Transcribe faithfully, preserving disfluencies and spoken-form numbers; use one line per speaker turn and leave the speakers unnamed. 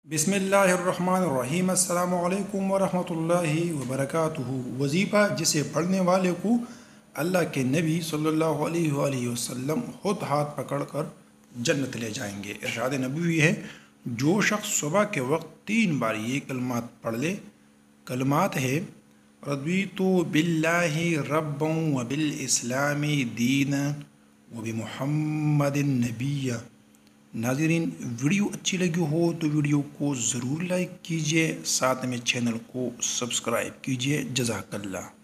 बिस्मिल्लाहिर्रहमानिर्रहीम अस्सलामु अलैकुम वरहमतुल्लाहि वबरकातुहू। वजीफ़ा जिसे पढ़ने वाले को अल्लाह के नबी सल्लल्लाहु अलैहि वसल्लम खुद हाथ पकड़ कर जन्नत ले जाएंगे। इरशाद नबवी है, जो शख्स सुबह के वक्त तीन बार ये कलमात पढ़ ले। कलमात है, रज़ीतु बिल्लाहि रब्बन व बिल इस्लामी दीनन व बि मुहम्मदिन नबिय्या। नाज़रीन, वीडियो अच्छी लगी हो तो वीडियो को ज़रूर लाइक कीजिए, साथ में चैनल को सब्सक्राइब कीजिए। जज़ाकल्लाह।